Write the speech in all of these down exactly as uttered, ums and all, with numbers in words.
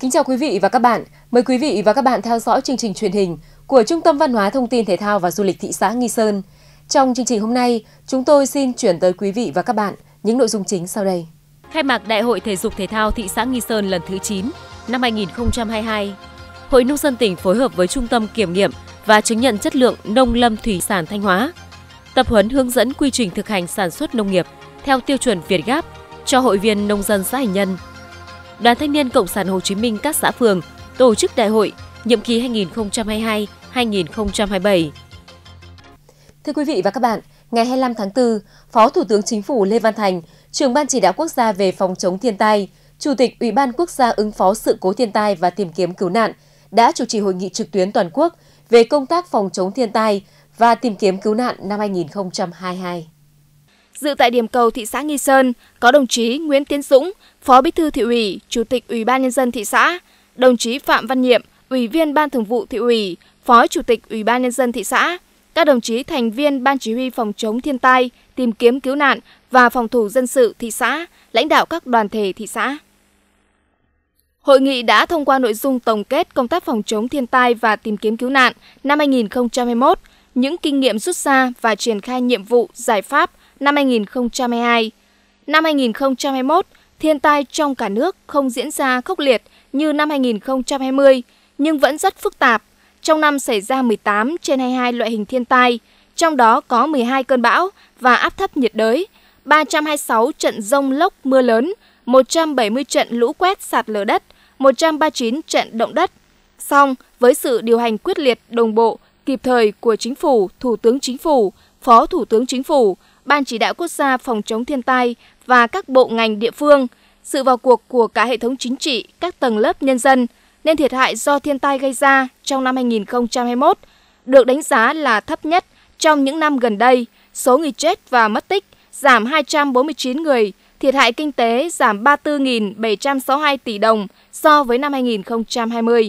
Kính chào quý vị và các bạn. Mời quý vị và các bạn theo dõi chương trình truyền hình của Trung tâm Văn hóa Thông tin Thể thao và Du lịch thị xã Nghi Sơn. Trong chương trình hôm nay, chúng tôi xin chuyển tới quý vị và các bạn những nội dung chính sau đây. Khai mạc Đại hội Thể dục Thể thao thị xã Nghi Sơn lần thứ chín năm hai nghìn không trăm hai mươi hai. Hội Nông dân tỉnh phối hợp với Trung tâm Kiểm nghiệm và Chứng nhận Chất lượng Nông lâm Thủy sản Thanh Hóa tập huấn hướng dẫn quy trình thực hành sản xuất nông nghiệp theo tiêu chuẩn Việt Gáp cho hội viên nông dân xã Hành Nhân. Đoàn Thanh niên Cộng sản Hồ Chí Minh các xã phường tổ chức đại hội nhiệm kỳ hai nghìn không trăm hai mươi hai đến hai nghìn không trăm hai mươi bảy. Thưa quý vị và các bạn, ngày hai mươi lăm tháng tư, Phó Thủ tướng Chính phủ Lê Văn Thành, Trưởng Ban Chỉ đạo Quốc gia về phòng chống thiên tai, Chủ tịch Ủy ban Quốc gia ứng phó sự cố thiên tai và tìm kiếm cứu nạn đã chủ trì hội nghị trực tuyến toàn quốc về công tác phòng chống thiên tai và tìm kiếm cứu nạn năm hai nghìn không trăm hai mươi hai. Dự tại điểm cầu thị xã Nghi Sơn có đồng chí Nguyễn Tiến Dũng, Phó Bí thư Thị ủy, Chủ tịch Ủy ban Nhân dân thị xã, đồng chí Phạm Văn Nhiệm, Ủy viên Ban Thường vụ Thị ủy, Phó Chủ tịch Ủy ban Nhân dân thị xã, các đồng chí thành viên Ban Chỉ huy phòng chống thiên tai, tìm kiếm cứu nạn và phòng thủ dân sự thị xã, lãnh đạo các đoàn thể thị xã. Hội nghị đã thông qua nội dung tổng kết công tác phòng chống thiên tai và tìm kiếm cứu nạn năm hai nghìn không trăm hai mươi mốt, những kinh nghiệm rút ra và triển khai nhiệm vụ, giải pháp năm hai nghìn không trăm hai mươi hai. Năm hai nghìn không trăm hai mươi mốt, thiên tai trong cả nước không diễn ra khốc liệt như năm hai nghìn không trăm hai mươi, nhưng vẫn rất phức tạp. Trong năm xảy ra mười tám trên hai mươi hai loại hình thiên tai, trong đó có mười hai cơn bão và áp thấp nhiệt đới, ba trăm hai mươi sáu trận dông lốc mưa lớn, một trăm bảy mươi trận lũ quét sạt lở đất, một trăm ba mươi chín trận động đất. Song, với sự điều hành quyết liệt, đồng bộ, kịp thời của Chính phủ, Thủ tướng Chính phủ, Phó Thủ tướng Chính phủ, Ban Chỉ đạo Quốc gia phòng chống thiên tai và các bộ ngành địa phương, sự vào cuộc của cả hệ thống chính trị, các tầng lớp nhân dân, nên thiệt hại do thiên tai gây ra trong năm hai nghìn không trăm hai mươi mốt được đánh giá là thấp nhất trong những năm gần đây. Số người chết và mất tích giảm hai trăm bốn mươi chín người, thiệt hại kinh tế giảm ba mươi tư nghìn bảy trăm sáu mươi hai tỷ đồng so với năm hai nghìn không trăm hai mươi.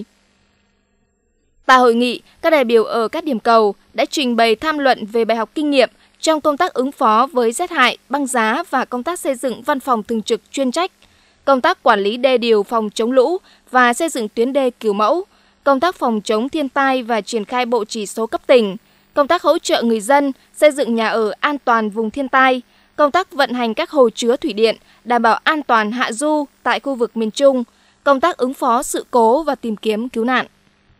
Tại hội nghị, các đại biểu ở các điểm cầu đã trình bày tham luận về bài học kinh nghiệm trong công tác ứng phó với rét hại, băng giá và công tác xây dựng văn phòng thường trực chuyên trách, công tác quản lý đê điều phòng chống lũ và xây dựng tuyến đê kiểu mẫu, công tác phòng chống thiên tai và triển khai bộ chỉ số cấp tỉnh, công tác hỗ trợ người dân xây dựng nhà ở an toàn vùng thiên tai, công tác vận hành các hồ chứa thủy điện đảm bảo an toàn hạ du tại khu vực miền Trung, công tác ứng phó sự cố và tìm kiếm cứu nạn.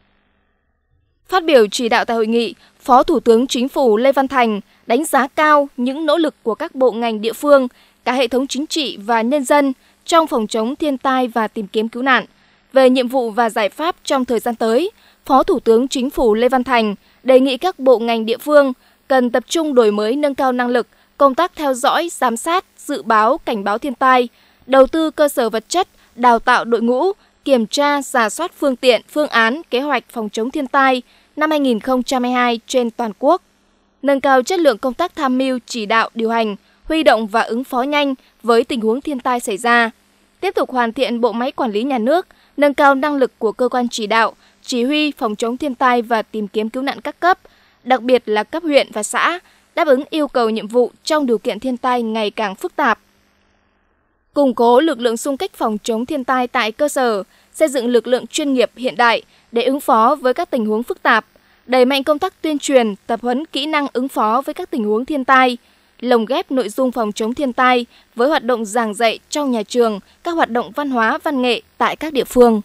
Phát biểu chỉ đạo tại hội nghị, Phó Thủ tướng Chính phủ Lê Văn Thành đánh giá cao những nỗ lực của các bộ ngành địa phương, cả hệ thống chính trị và nhân dân trong phòng chống thiên tai và tìm kiếm cứu nạn. Về nhiệm vụ và giải pháp trong thời gian tới, Phó Thủ tướng Chính phủ Lê Văn Thành đề nghị các bộ ngành địa phương cần tập trung đổi mới nâng cao năng lực, công tác theo dõi, giám sát, dự báo, cảnh báo thiên tai, đầu tư cơ sở vật chất, đào tạo đội ngũ, kiểm tra, rà soát phương tiện, phương án, kế hoạch phòng chống thiên tai năm hai nghìn không trăm hai mươi hai trên toàn quốc, nâng cao chất lượng công tác tham mưu, chỉ đạo, điều hành, huy động và ứng phó nhanh với tình huống thiên tai xảy ra, tiếp tục hoàn thiện bộ máy quản lý nhà nước, nâng cao năng lực của cơ quan chỉ đạo, chỉ huy phòng chống thiên tai và tìm kiếm cứu nạn các cấp, đặc biệt là cấp huyện và xã, đáp ứng yêu cầu nhiệm vụ trong điều kiện thiên tai ngày càng phức tạp. Củng cố lực lượng xung kích phòng chống thiên tai tại cơ sở, xây dựng lực lượng chuyên nghiệp hiện đại để ứng phó với các tình huống phức tạp, đẩy mạnh công tác tuyên truyền, tập huấn kỹ năng ứng phó với các tình huống thiên tai, lồng ghép nội dung phòng chống thiên tai với hoạt động giảng dạy trong nhà trường, các hoạt động văn hóa, văn nghệ tại các địa phương.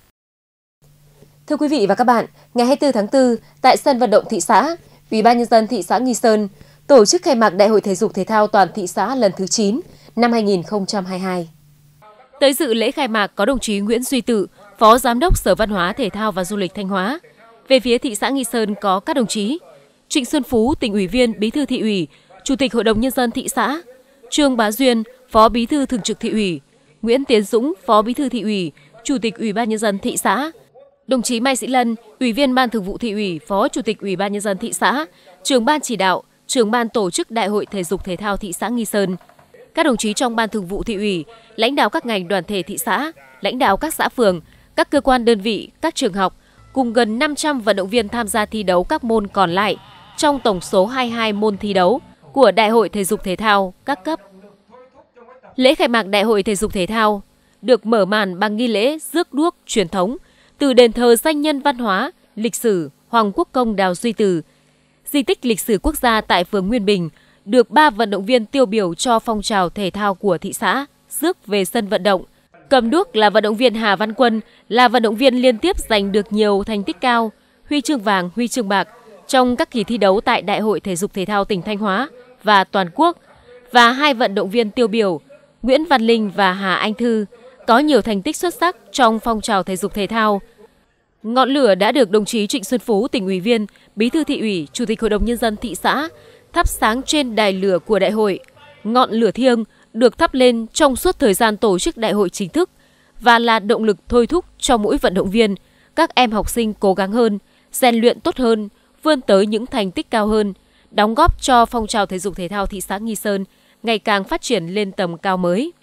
Thưa quý vị và các bạn, ngày hai mươi tư tháng tư, tại sân vận động thị xã, Ủy ban Nhân dân thị xã Nghi Sơn tổ chức khai mạc Đại hội Thể dục Thể thao toàn thị xã lần thứ chín năm hai nghìn không trăm hai mươi hai. Tới dự lễ khai mạc có đồng chí Nguyễn Duy Tự, Phó Giám đốc Sở Văn hóa, Thể thao và Du lịch Thanh Hóa. Về phía thị xã Nghi Sơn có các đồng chí Trịnh Xuân Phú, Tỉnh ủy viên, Bí thư Thị ủy, Chủ tịch Hội đồng Nhân dân thị xã, Trương Bá Duyên, Phó Bí thư Thường trực Thị ủy, Nguyễn Tiến Dũng, Phó Bí thư Thị ủy, Chủ tịch Ủy ban Nhân dân thị xã, đồng chí Mai Sĩ Lân, Ủy viên Ban Thường vụ Thị ủy, Phó Chủ tịch Ủy ban Nhân dân thị xã, Trưởng ban chỉ đạo, Trưởng ban tổ chức Đại hội Thể dục Thể thao thị xã Nghi Sơn. Các đồng chí trong Ban Thường vụ Thị ủy, lãnh đạo các ngành đoàn thể thị xã, lãnh đạo các xã phường, các cơ quan đơn vị, các trường học, cùng gần năm trăm vận động viên tham gia thi đấu các môn còn lại trong tổng số hai mươi hai môn thi đấu của Đại hội Thể dục Thể thao các cấp. Lễ khai mạc Đại hội Thể dục Thể thao, được mở màn bằng nghi lễ rước đuốc truyền thống từ đền thờ danh nhân văn hóa, lịch sử Hoàng Quốc Công Đào Duy Từ. Di tích lịch sử quốc gia tại phường Nguyên Bình được ba vận động viên tiêu biểu cho phong trào thể thao của thị xã rước về sân vận động. Cầm đuốc là vận động viên Hà Văn Quân, là vận động viên liên tiếp giành được nhiều thành tích cao, huy chương vàng, huy chương bạc trong các kỳ thi đấu tại Đại hội Thể dục Thể thao tỉnh Thanh Hóa và toàn quốc, và hai vận động viên tiêu biểu Nguyễn Văn Linh và Hà Anh Thư có nhiều thành tích xuất sắc trong phong trào thể dục thể thao. Ngọn lửa đã được đồng chí Trịnh Xuân Phú, tỉnh ủy viên, Bí thư Thị ủy, Chủ tịch Hội đồng Nhân dân thị xã thắp sáng trên đài lửa của đại hội. Ngọn lửa thiêng được thắp lên trong suốt thời gian tổ chức đại hội chính thức và là động lực thôi thúc cho mỗi vận động viên, các em học sinh cố gắng hơn, rèn luyện tốt hơn, vươn tới những thành tích cao hơn, đóng góp cho phong trào thể dục thể thao thị xã Nghi Sơn ngày càng phát triển lên tầm cao mới.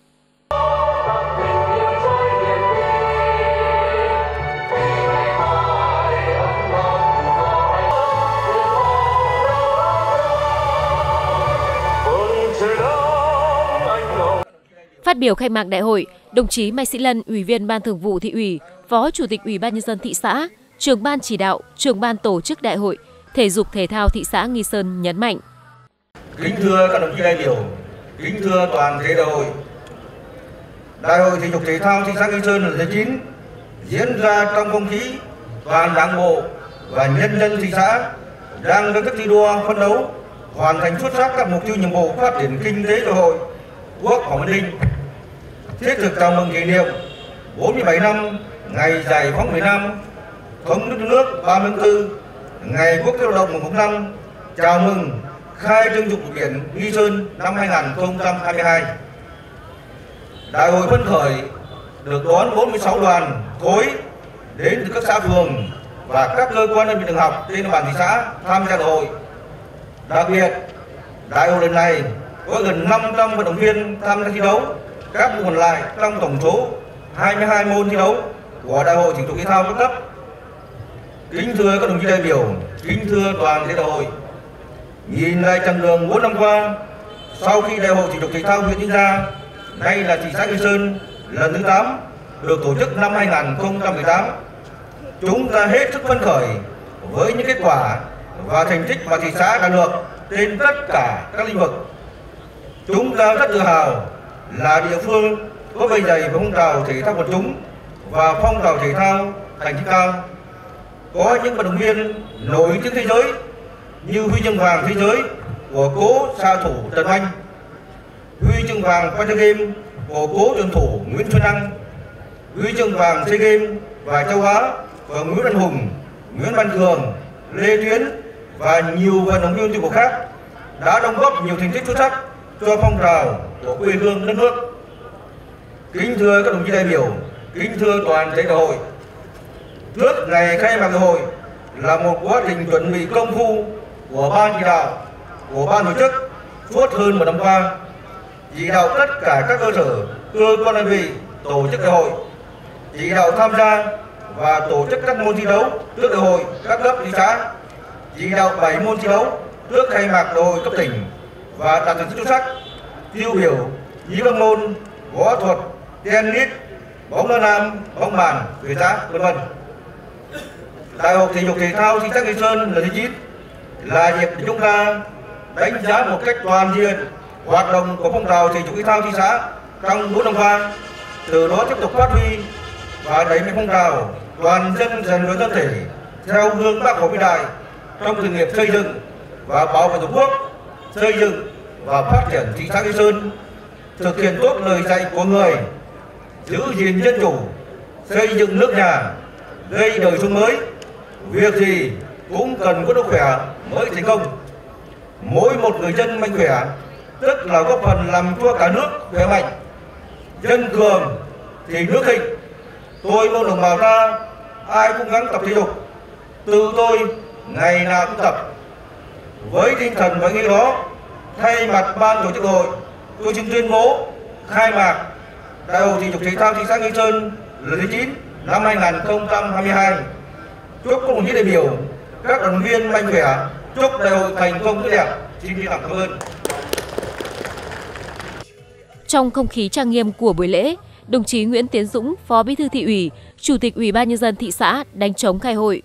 Phát biểu khai mạc đại hội, đồng chí Mai Sĩ Lân, Ủy viên Ban Thường vụ Thị ủy, Phó Chủ tịch Ủy ban Nhân dân thị xã, Trưởng ban chỉ đạo, Trưởng ban tổ chức đại hội Thể dục Thể thao thị xã Nghi Sơn nhấn mạnh. Kính thưa các đồng chí đại biểu, kính thưa toàn thể đại hội. Đại hội Thể dục Thể thao thị xã Nghi Sơn lần thứ chín diễn ra trong không khí toàn đảng bộ và nhân dân thị xã đang nỗ lực thi đua phấn đấu hoàn thành xuất sắc các mục tiêu nhiệm vụ phát triển kinh tế xã hội, quốc phòng an ninh, thiết thực chào mừng kỷ niệm bốn mươi bảy năm ngày giải phóng miền Nam, thống nhất nước ba mươi tháng tư, ngày Quốc tế Lao động mùng một năm, chào mừng khai trương dụng biển Nghi Sơn năm hai nghìn không trăm hai mươi hai. Đại hội phấn khởi được đón bốn mươi sáu đoàn khối đến từ các xã phường và các cơ quan đơn vị trường học trên địa bàn thị xã tham gia đại hội. Đặc biệt, đại hội lần này có gần năm trăm vận động viên tham gia thi đấu các môn còn lại trong tổng số hai mươi hai môn thi đấu của Đại hội Thể dục Thể thao các cấp. Kính thưa các đồng chí đại biểu, kính thưa toàn thể đại hội. Nhìn lại chặng đường bốn năm qua, sau khi Đại hội Thể dục Thể thao huyện diễn ra, nay là thị xã Nghi Sơn lần thứ tám được tổ chức năm hai nghìn không trăm mười tám, chúng ta hết sức phấn khởi với những kết quả và thành tích mà thị xã đạt được trên tất cả các lĩnh vực. Chúng ta rất tự hào là địa phương có bề dày về phong trào thể thao quần chúng và phong trào thể thao thành tích cao. Có những vận động viên nổi tiếng thế giới như huy chương vàng thế giới của cố xạ thủ Trần Anh, huy chương vàng Pan Game của cố tuyển thủ Nguyễn Xuân Đăng, huy chương vàng SEA Games và châu Á của Nguyễn Văn Hùng, Nguyễn Văn Cường, Lê Tuyến và nhiều vận động viên tiêu khác đã đóng góp nhiều thành tích xuất sắc cho phong trào của quê hương đất nước. Kính thưa các đồng chí đại biểu, kính thưa toàn thể đại hội. Trước ngày khai mạc đại hội là một quá trình chuẩn bị công phu của ban chỉ đạo, của ban tổ chức suốt hơn một năm qua, chỉ đạo tất cả các cơ sở, cơ quan đơn vị tổ chức đại hội, chỉ đạo tham gia và tổ chức các môn thi đấu trước đại hội các cấp thị xã, chỉ đạo bảy môn thi đấu trước khai mạc đại hội cấp tỉnh và đạt thành tích xuất sắc tiêu biểu như các môn võ thuật, tennis, bóng đá nam, bóng bàn, về đá, vân vân. Đại hội Thể dục Thể thao thị xã Nghi Sơn lần thứ chín là dịp để chúng ta đánh giá một cách toàn diện hoạt động của phong trào thể dục thể thao thị xã trong bốn năm qua, từ đó tiếp tục phát huy và đẩy mạnh phong trào toàn dân rèn luyện thân thể theo gương Bác Hồ vĩ đại trong sự nghiệp xây dựng và bảo vệ Tổ quốc, xây dựng và phát triển thị xã Nghi Sơn, thực hiện tốt lời dạy của người, giữ gìn dân chủ, xây dựng nước nhà, gây đời sống mới. Việc gì cũng cần có sức khỏe mới thành công. Mỗi một người dân mạnh khỏe tức là góp phần làm cho cả nước khỏe mạnh. Dân cường thì nước thịnh. Tôi mong đồng bào ta ai cũng gắng tập thể dục, từ tôi ngày nào cũng tập. Với tinh thần và ý nghĩa đó, thay mặt ban tổ chức hội, tôi xin tuyên bố khai mạc Đại hội Thể dục Thể thao thị xã Nghi Sơn lần thứ chín năm hai nghìn không trăm hai mươi hai. Chúc các đồng chí đại biểu, các đoàn viên mạnh khỏe, chúc đại hội thành công tốt đẹp. Xin trân trọng cảm ơn. Trong không khí trang nghiêm của buổi lễ, Đồng chí Nguyễn Tiến Dũng, Phó Bí thư Thị ủy, Chủ tịch Ủy ban Nhân dân thị xã đánh trống khai hội.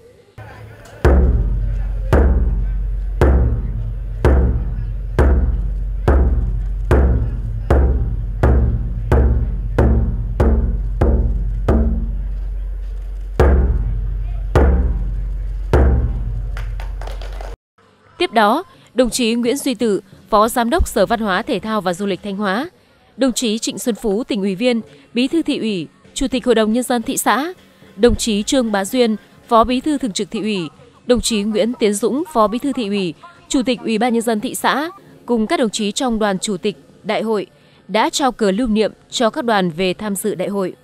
Tiếp đó, đồng chí Nguyễn Duy Tự, Phó Giám đốc Sở Văn hóa Thể thao và Du lịch Thanh Hóa, đồng chí Trịnh Xuân Phú, Tỉnh ủy viên, Bí thư Thị ủy, Chủ tịch Hội đồng Nhân dân thị xã, đồng chí Trương Bá Duyên, Phó Bí thư Thường trực Thị ủy, đồng chí Nguyễn Tiến Dũng, Phó Bí thư Thị ủy, Chủ tịch Ủy ban Nhân dân thị xã cùng các đồng chí trong đoàn chủ tịch đại hội đã trao cờ lưu niệm cho các đoàn về tham dự đại hội.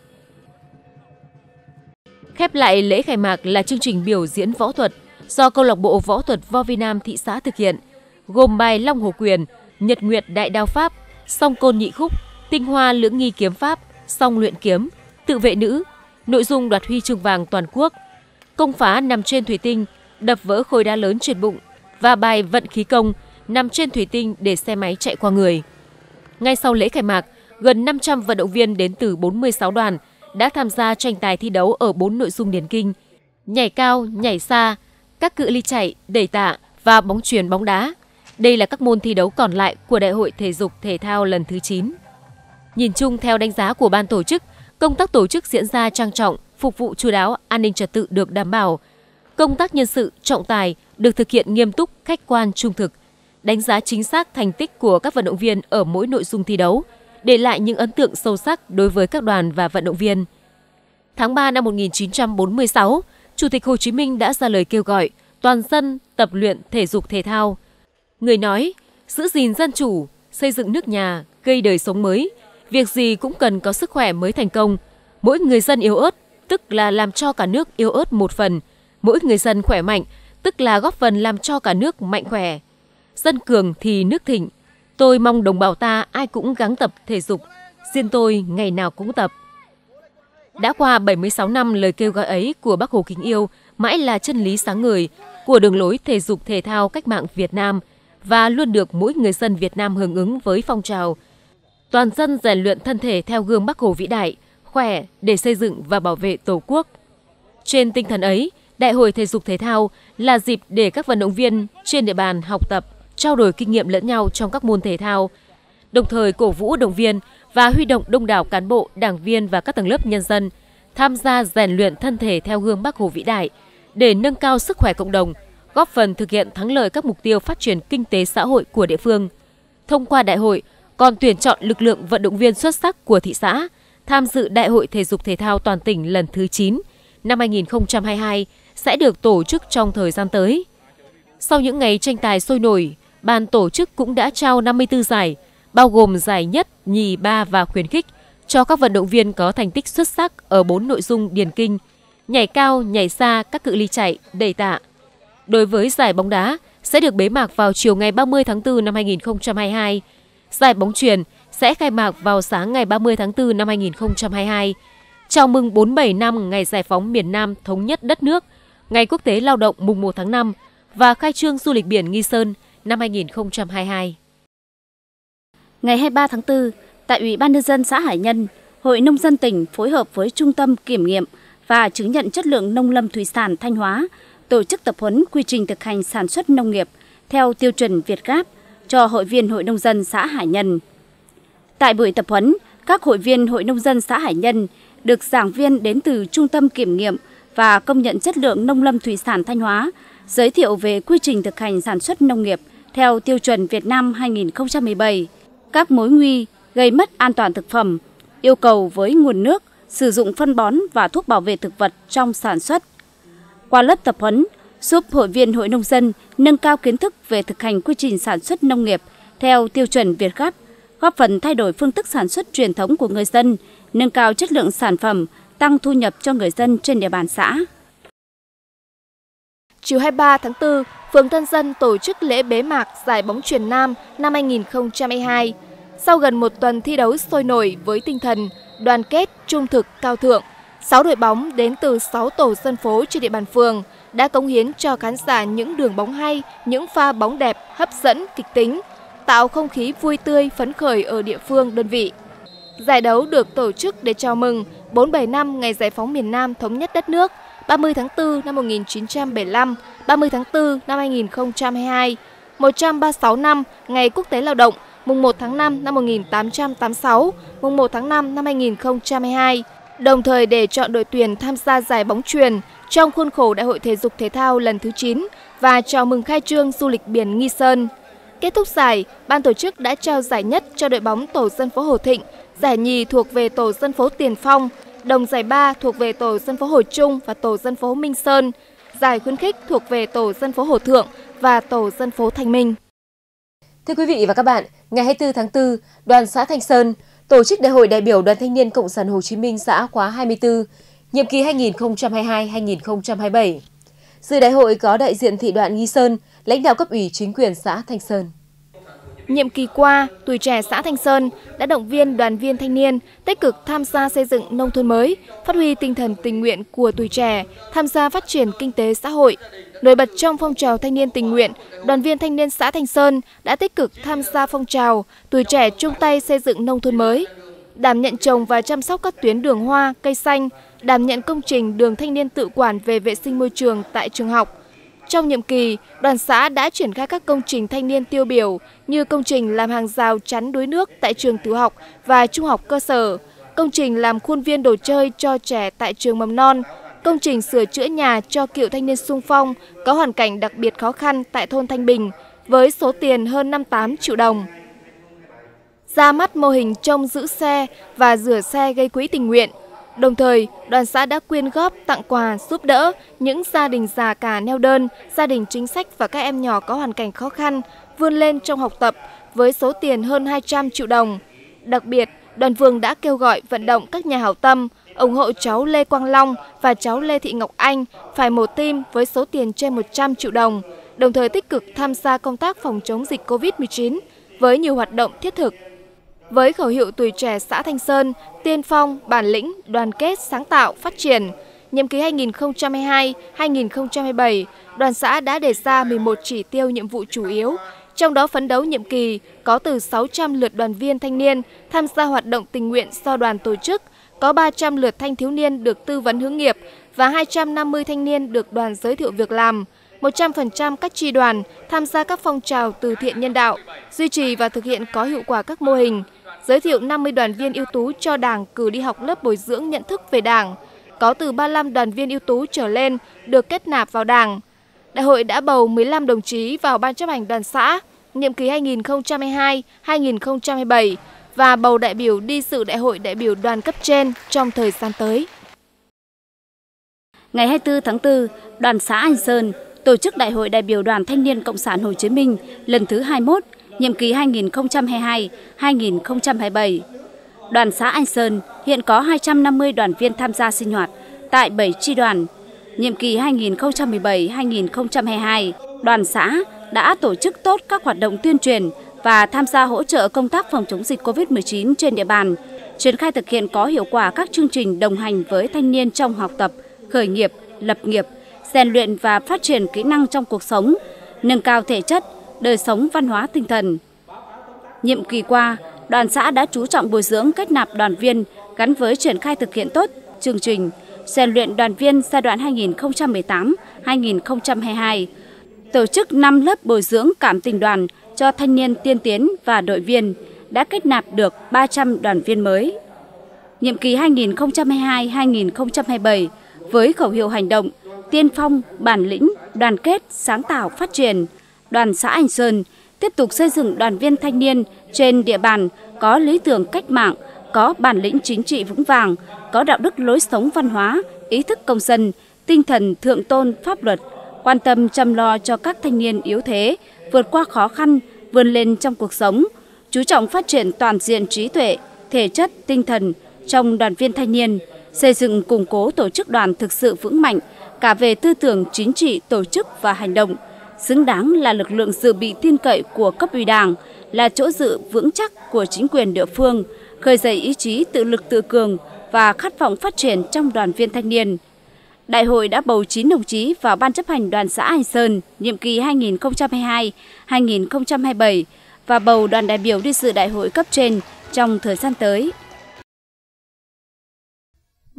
Khép lại lễ khai mạc là chương trình biểu diễn võ thuật do Câu lạc bộ Võ thuật Võ Vi Nam thị xã thực hiện, gồm bài Long Hồ Quyền, Nhật Nguyệt Đại Đao Pháp, Song Côn Nhị Khúc, Tinh Hoa Lưỡng Nghi Kiếm Pháp, Song Luyện Kiếm, Tự vệ nữ, nội dung đoạt huy chương vàng toàn quốc, công phá nằm trên thủy tinh, đập vỡ khối đá lớn trên bụng và bài Vận Khí Công nằm trên thủy tinh để xe máy chạy qua người. Ngay sau lễ khai mạc, gần năm trăm vận động viên đến từ bốn mươi sáu đoàn đã tham gia tranh tài thi đấu ở bốn nội dung điển kinh: nhảy cao, nhảy xa, các cự ly chạy, đẩy tạ và bóng chuyền bóng đá. Đây là các môn thi đấu còn lại của Đại hội Thể dục Thể thao lần thứ chín. Nhìn chung theo đánh giá của ban tổ chức, công tác tổ chức diễn ra trang trọng, phục vụ chu đáo, an ninh trật tự được đảm bảo. Công tác nhân sự, trọng tài được thực hiện nghiêm túc, khách quan, trung thực. Đánh giá chính xác thành tích của các vận động viên ở mỗi nội dung thi đấu, để lại những ấn tượng sâu sắc đối với các đoàn và vận động viên. Tháng ba năm một nghìn chín trăm bốn mươi sáu, Chủ tịch Hồ Chí Minh đã ra lời kêu gọi toàn dân tập luyện thể dục thể thao. Người nói, giữ gìn dân chủ, xây dựng nước nhà, gây đời sống mới. Việc gì cũng cần có sức khỏe mới thành công. Mỗi người dân yếu ớt, tức là làm cho cả nước yếu ớt một phần. Mỗi người dân khỏe mạnh, tức là góp phần làm cho cả nước mạnh khỏe. Dân cường thì nước thịnh. Tôi mong đồng bào ta ai cũng gắng tập thể dục. Riêng tôi ngày nào cũng tập. Đã qua bảy mươi sáu năm, lời kêu gọi ấy của Bác Hồ kính yêu mãi là chân lý sáng ngời của đường lối thể dục thể thao cách mạng Việt Nam và luôn được mỗi người dân Việt Nam hưởng ứng với phong trào toàn dân rèn luyện thân thể theo gương Bác Hồ vĩ đại, khỏe để xây dựng và bảo vệ Tổ quốc. Trên tinh thần ấy, Đại hội Thể dục Thể thao là dịp để các vận động viên trên địa bàn học tập, trao đổi kinh nghiệm lẫn nhau trong các môn thể thao, đồng thời cổ vũ động viên và huy động đông đảo cán bộ, đảng viên và các tầng lớp nhân dân tham gia rèn luyện thân thể theo gương Bác Hồ vĩ đại để nâng cao sức khỏe cộng đồng, góp phần thực hiện thắng lợi các mục tiêu phát triển kinh tế xã hội của địa phương. Thông qua đại hội, còn tuyển chọn lực lượng vận động viên xuất sắc của thị xã tham dự Đại hội Thể dục Thể thao toàn tỉnh lần thứ chín năm hai nghìn không trăm hai mươi hai sẽ được tổ chức trong thời gian tới. Sau những ngày tranh tài sôi nổi, ban tổ chức cũng đã trao năm mươi tư giải, bao gồm giải nhất, nhì, ba và khuyến khích cho các vận động viên có thành tích xuất sắc ở bốn nội dung điền kinh: nhảy cao, nhảy xa, các cự ly chạy, đẩy tạ. Đối với giải bóng đá sẽ được bế mạc vào chiều ngày ba mươi tháng tư năm hai nghìn không trăm hai mươi hai. Giải bóng chuyền sẽ khai mạc vào sáng ngày ba mươi tháng tư năm hai nghìn không trăm hai mươi hai. Chào mừng bốn mươi bảy năm ngày giải phóng miền Nam thống nhất đất nước, Ngày Quốc tế Lao động mùng một tháng năm và khai trương du lịch biển Nghi Sơn năm hai nghìn không trăm hai mươi hai. Ngày hai mươi ba tháng tư, tại Ủy ban Nhân dân xã Hải Nhân, Hội Nông dân tỉnh phối hợp với Trung tâm Kiểm nghiệm và Chứng nhận Chất lượng Nông lâm Thủy sản Thanh Hóa tổ chức tập huấn quy trình thực hành sản xuất nông nghiệp theo tiêu chuẩn Việt Gáp cho hội viên Hội Nông dân xã Hải Nhân. Tại buổi tập huấn, các hội viên Hội Nông dân xã Hải Nhân được giảng viên đến từ Trung tâm Kiểm nghiệm và Công nhận Chất lượng Nông lâm Thủy sản Thanh Hóa giới thiệu về quy trình thực hành sản xuất nông nghiệp theo tiêu chuẩn Việt Nam hai nghìn không trăm mười bảy, các mối nguy gây mất an toàn thực phẩm, yêu cầu với nguồn nước, sử dụng phân bón và thuốc bảo vệ thực vật trong sản xuất. Qua lớp tập huấn, giúp hội viên Hội Nông dân nâng cao kiến thức về thực hành quy trình sản xuất nông nghiệp theo tiêu chuẩn Việt Gáp, góp phần thay đổi phương thức sản xuất truyền thống của người dân, nâng cao chất lượng sản phẩm, tăng thu nhập cho người dân trên địa bàn xã. Chiều hai mươi ba tháng tư, phường Tân Dân tổ chức lễ bế mạc giải bóng chuyền nam năm hai nghìn không trăm hai mươi hai. Sau gần một tuần thi đấu sôi nổi với tinh thần đoàn kết, trung thực, cao thượng, sáu đội bóng đến từ sáu tổ dân phố trên địa bàn phường đã cống hiến cho khán giả những đường bóng hay, những pha bóng đẹp, hấp dẫn, kịch tính, tạo không khí vui tươi, phấn khởi ở địa phương đơn vị. Giải đấu được tổ chức để chào mừng bốn mươi bảy năm ngày giải phóng miền Nam thống nhất đất nước, ba mươi tháng tư năm một nghìn chín trăm bảy mươi lăm, ba mươi tháng tư năm hai nghìn không trăm hai mươi hai, một trăm ba mươi sáu năm ngày Quốc tế Lao động, mùng một tháng năm năm một nghìn tám trăm tám mươi sáu, mùng một tháng năm năm hai nghìn không trăm hai mươi hai, đồng thời để chọn đội tuyển tham gia giải bóng chuyền trong khuôn khổ Đại hội Thể dục Thể thao lần thứ chín và chào mừng khai trương du lịch biển Nghi Sơn. Kết thúc giải, ban tổ chức đã trao giải nhất cho đội bóng tổ dân phố Hồ Thịnh, giải nhì thuộc về tổ dân phố Tiền Phong, đồng giải ba thuộc về tổ dân phố Hồ Trung và tổ dân phố Minh Sơn, giải khuyến khích thuộc về tổ dân phố Hồ Thượng và tổ dân phố Thanh Minh. Thưa quý vị và các bạn, ngày hai mươi tư tháng tư, Đoàn xã Thanh Sơn tổ chức Đại hội đại biểu Đoàn Thanh niên Cộng sản Hồ Chí Minh xã khóa hai mươi tư, nhiệm kỳ hai nghìn không trăm hai mươi hai đến hai nghìn không trăm hai mươi bảy. Dự đại hội có đại diện thị đoàn Nghi Sơn, lãnh đạo cấp ủy chính quyền xã Thanh Sơn. Nhiệm kỳ qua, tuổi trẻ xã Thanh Sơn đã động viên đoàn viên thanh niên tích cực tham gia xây dựng nông thôn mới, phát huy tinh thần tình nguyện của tuổi trẻ, tham gia phát triển kinh tế xã hội. Nổi bật trong phong trào thanh niên tình nguyện, đoàn viên thanh niên xã Thanh Sơn đã tích cực tham gia phong trào tuổi trẻ chung tay xây dựng nông thôn mới, đảm nhận trồng và chăm sóc các tuyến đường hoa, cây xanh, đảm nhận công trình đường thanh niên tự quản về vệ sinh môi trường tại trường học. Trong nhiệm kỳ, đoàn xã đã triển khai các công trình thanh niên tiêu biểu như công trình làm hàng rào chắn đuối nước tại trường tiểu học và trung học cơ sở, công trình làm khuôn viên đồ chơi cho trẻ tại trường mầm non, công trình sửa chữa nhà cho cựu thanh niên xung phong có hoàn cảnh đặc biệt khó khăn tại thôn Thanh Bình với số tiền hơn năm mươi tám triệu đồng. Ra mắt mô hình trông giữ xe và rửa xe gây quỹ tình nguyện. Đồng thời, đoàn xã đã quyên góp tặng quà giúp đỡ những gia đình già cả neo đơn, gia đình chính sách và các em nhỏ có hoàn cảnh khó khăn vươn lên trong học tập với số tiền hơn hai trăm triệu đồng. Đặc biệt, đoàn phường đã kêu gọi vận động các nhà hảo tâm ủng hộ cháu Lê Quang Long và cháu Lê Thị Ngọc Anh phải mổ tim với số tiền trên một trăm triệu đồng, đồng thời tích cực tham gia công tác phòng chống dịch Covid mười chín với nhiều hoạt động thiết thực. Với khẩu hiệu tuổi trẻ xã Thanh Sơn, tiên phong, bản lĩnh, đoàn kết, sáng tạo, phát triển, nhiệm kỳ hai nghìn không trăm hai mươi hai đến hai nghìn không trăm hai mươi bảy, đoàn xã đã đề ra mười một chỉ tiêu nhiệm vụ chủ yếu, trong đó phấn đấu nhiệm kỳ có từ sáu trăm lượt đoàn viên thanh niên tham gia hoạt động tình nguyện do đoàn tổ chức, có ba trăm lượt thanh thiếu niên được tư vấn hướng nghiệp và hai trăm năm mươi thanh niên được đoàn giới thiệu việc làm. một trăm phần trăm các chi đoàn tham gia các phong trào từ thiện nhân đạo, duy trì và thực hiện có hiệu quả các mô hình, giới thiệu năm mươi đoàn viên ưu tú cho Đảng cử đi học lớp bồi dưỡng nhận thức về Đảng, có từ ba mươi lăm đoàn viên ưu tú trở lên được kết nạp vào Đảng. Đại hội đã bầu mười lăm đồng chí vào Ban chấp hành đoàn xã, nhiệm kỳ hai nghìn không trăm hai mươi hai đến hai nghìn không trăm hai mươi bảy và bầu đại biểu đi dự Đại hội đại biểu đoàn cấp trên trong thời gian tới. Ngày hai mươi tư tháng tư, đoàn xã Anh Sơn tổ chức Đại hội đại biểu Đoàn Thanh niên Cộng sản Hồ Chí Minh lần thứ hai mươi mốt, nhiệm kỳ hai nghìn không trăm hai mươi hai đến hai nghìn không trăm hai mươi bảy. Đoàn xã Anh Sơn hiện có hai trăm năm mươi đoàn viên tham gia sinh hoạt tại bảy chi đoàn. Nhiệm kỳ hai nghìn không trăm mười bảy đến hai nghìn không trăm hai mươi hai, đoàn xã đã tổ chức tốt các hoạt động tuyên truyền và tham gia hỗ trợ công tác phòng chống dịch Covid mười chín trên địa bàn, triển khai thực hiện có hiệu quả các chương trình đồng hành với thanh niên trong học tập, khởi nghiệp, lập nghiệp, rèn luyện và phát triển kỹ năng trong cuộc sống, nâng cao thể chất, đời sống văn hóa tinh thần. Nhiệm kỳ qua, đoàn xã đã chú trọng bồi dưỡng kết nạp đoàn viên gắn với triển khai thực hiện tốt chương trình rèn luyện đoàn viên giai đoạn hai nghìn không trăm mười tám đến hai nghìn không trăm hai mươi hai, tổ chức năm lớp bồi dưỡng cảm tình đoàn cho thanh niên tiên tiến và đội viên, đã kết nạp được ba trăm đoàn viên mới. Nhiệm kỳ hai nghìn không trăm hai mươi hai đến hai nghìn không trăm hai mươi bảy với khẩu hiệu hành động tiên phong, bản lĩnh, đoàn kết, sáng tạo, phát triển, đoàn xã Anh Sơn tiếp tục xây dựng đoàn viên thanh niên trên địa bàn có lý tưởng cách mạng, có bản lĩnh chính trị vững vàng, có đạo đức lối sống văn hóa, ý thức công dân, tinh thần thượng tôn pháp luật, quan tâm chăm lo cho các thanh niên yếu thế, vượt qua khó khăn, vươn lên trong cuộc sống, chú trọng phát triển toàn diện trí tuệ, thể chất, tinh thần trong đoàn viên thanh niên, xây dựng củng cố tổ chức đoàn thực sự vững mạnh cả về tư tưởng chính trị, tổ chức và hành động, xứng đáng là lực lượng dự bị tin cậy của cấp ủy Đảng, là chỗ dựa vững chắc của chính quyền địa phương, khơi dậy ý chí tự lực tự cường và khát vọng phát triển trong đoàn viên thanh niên. Đại hội đã bầu chín đồng chí vào Ban chấp hành đoàn xã Anh Sơn nhiệm kỳ hai nghìn không trăm hai mươi hai đến hai nghìn không trăm hai mươi bảy và bầu đoàn đại biểu đi dự đại hội cấp trên trong thời gian tới.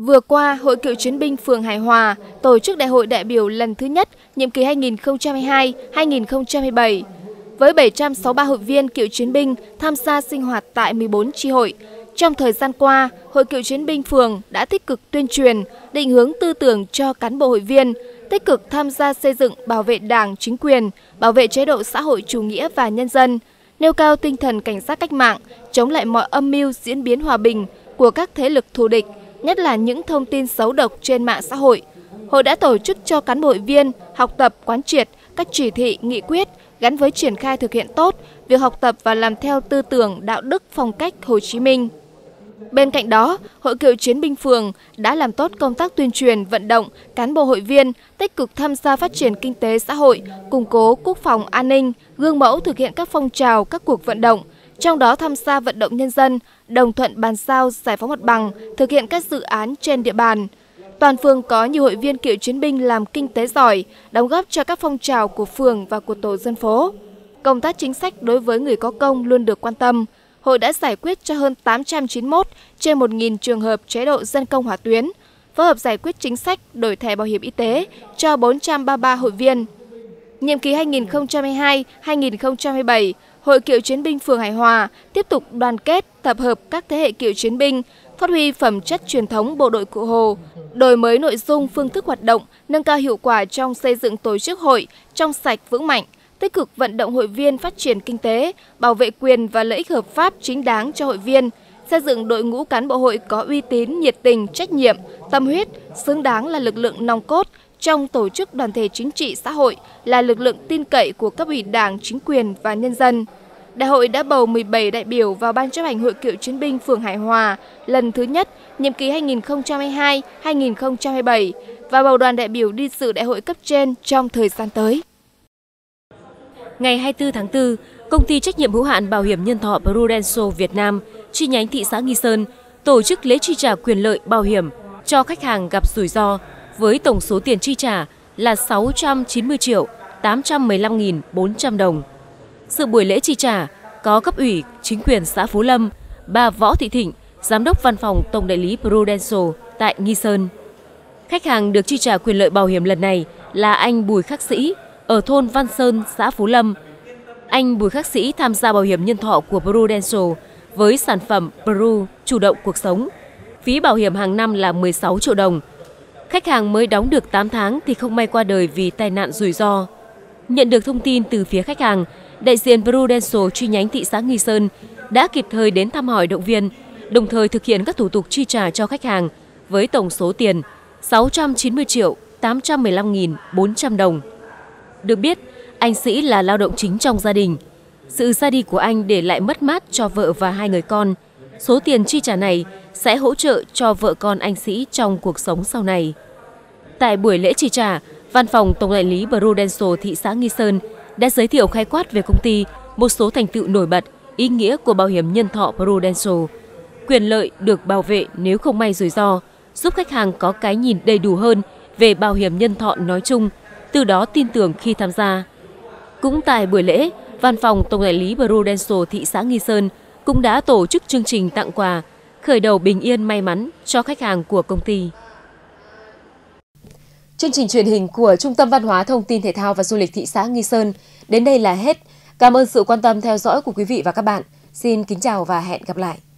Vừa qua, Hội Cựu Chiến binh phường Hải Hòa tổ chức đại hội đại biểu lần thứ nhất nhiệm kỳ hai nghìn không trăm hai mươi hai đến hai nghìn không trăm hai mươi bảy với bảy trăm sáu mươi ba hội viên cựu chiến binh tham gia sinh hoạt tại mười bốn chi hội. Trong thời gian qua, Hội Cựu Chiến binh phường đã tích cực tuyên truyền, định hướng tư tưởng cho cán bộ hội viên, tích cực tham gia xây dựng, bảo vệ Đảng, chính quyền, bảo vệ chế độ xã hội chủ nghĩa và nhân dân, nêu cao tinh thần cảnh giác cách mạng, chống lại mọi âm mưu diễn biến hòa bình của các thế lực thù địch, nhất là những thông tin xấu độc trên mạng xã hội. Hội đã tổ chức cho cán bộ hội viên học tập quán triệt các chỉ thị, nghị quyết gắn với triển khai thực hiện tốt việc học tập và làm theo tư tưởng, đạo đức, phong cách Hồ Chí Minh. Bên cạnh đó, Hội Cựu Chiến binh phường đã làm tốt công tác tuyên truyền, vận động cán bộ hội viên tích cực tham gia phát triển kinh tế xã hội, củng cố quốc phòng an ninh, gương mẫu thực hiện các phong trào, các cuộc vận động, trong đó tham gia vận động nhân dân, đồng thuận bàn giao giải phóng mặt bằng, thực hiện các dự án trên địa bàn. Toàn phường có nhiều hội viên cựu chiến binh làm kinh tế giỏi, đóng góp cho các phong trào của phường và của tổ dân phố. Công tác chính sách đối với người có công luôn được quan tâm. Hội đã giải quyết cho hơn tám trăm chín mươi mốt trên một nghìn trường hợp chế độ dân công hỏa tuyến, phối hợp giải quyết chính sách đổi thẻ bảo hiểm y tế cho bốn trăm ba mươi ba hội viên. Nhiệm kỳ hai nghìn không trăm hai mươi hai đến hai nghìn không trăm hai mươi bảy, Hội Cựu Chiến binh phường Hải Hòa tiếp tục đoàn kết, tập hợp các thế hệ cựu chiến binh, phát huy phẩm chất truyền thống bộ đội Cụ Hồ, đổi mới nội dung, phương thức hoạt động, nâng cao hiệu quả trong xây dựng tổ chức hội trong sạch vững mạnh, tích cực vận động hội viên phát triển kinh tế, bảo vệ quyền và lợi ích hợp pháp chính đáng cho hội viên, xây dựng đội ngũ cán bộ hội có uy tín, nhiệt tình, trách nhiệm, tâm huyết, xứng đáng là lực lượng nòng cốt trong tổ chức đoàn thể chính trị xã hội, là lực lượng tin cậy của cấp ủy Đảng, chính quyền và nhân dân. Đại hội đã bầu mười bảy đại biểu vào Ban chấp hành Hội Cựu Chiến binh phường Hải Hòa lần thứ nhất, nhiệm kỳ hai nghìn không trăm hai mươi hai đến hai nghìn không trăm hai mươi bảy và bầu đoàn đại biểu đi dự đại hội cấp trên trong thời gian tới. Ngày hai mươi tư tháng tư, Công ty trách nhiệm hữu hạn Bảo hiểm Nhân thọ Prudential Việt Nam, chi nhánh thị xã Nghi Sơn, tổ chức lễ chi trả quyền lợi bảo hiểm cho khách hàng gặp rủi ro với tổng số tiền chi trả là sáu trăm chín mươi triệu tám trăm mười lăm nghìn bốn trăm đồng. Dự buổi lễ chi trả có cấp ủy, chính quyền xã Phú Lâm, bà Võ Thị Thịnh, giám đốc văn phòng tổng đại lý Prudential tại Nghi Sơn. Khách hàng được chi trả quyền lợi bảo hiểm lần này là anh Bùi Khắc Sĩ ở thôn Văn Sơn, xã Phú Lâm. Anh Bùi Khắc Sĩ tham gia bảo hiểm nhân thọ của Prudential với sản phẩm Pru chủ động cuộc sống. Phí bảo hiểm hàng năm là mười sáu triệu đồng. Khách hàng mới đóng được tám tháng thì không may qua đời vì tai nạn rủi ro. Nhận được thông tin từ phía khách hàng, đại diện Prudential chi nhánh thị xã Nghi Sơn đã kịp thời đến thăm hỏi động viên, đồng thời thực hiện các thủ tục chi trả cho khách hàng với tổng số tiền sáu trăm chín mươi triệu tám trăm mười lăm nghìn bốn trăm đồng. Được biết, anh Sĩ là lao động chính trong gia đình. Sự ra đi của anh để lại mất mát cho vợ và hai người con. Số tiền chi trả này sẽ hỗ trợ cho vợ con anh Sĩ trong cuộc sống sau này. Tại buổi lễ chi trả, Văn phòng Tổng đại lý Prudential thị xã Nghi Sơn đã giới thiệu khái quát về công ty, một số thành tựu nổi bật, ý nghĩa của bảo hiểm nhân thọ Prudential, quyền lợi được bảo vệ nếu không may rủi ro, giúp khách hàng có cái nhìn đầy đủ hơn về bảo hiểm nhân thọ nói chung, từ đó tin tưởng khi tham gia. Cũng tại buổi lễ, Văn phòng Tổng đại lý Prudential thị xã Nghi Sơn cũng đã tổ chức chương trình tặng quà khởi đầu bình yên may mắn cho khách hàng của công ty. Chương trình truyền hình của Trung tâm Văn hóa Thông tin Thể thao và Du lịch thị xã Nghi Sơn đến đây là hết. Cảm ơn sự quan tâm theo dõi của quý vị và các bạn. Xin kính chào và hẹn gặp lại.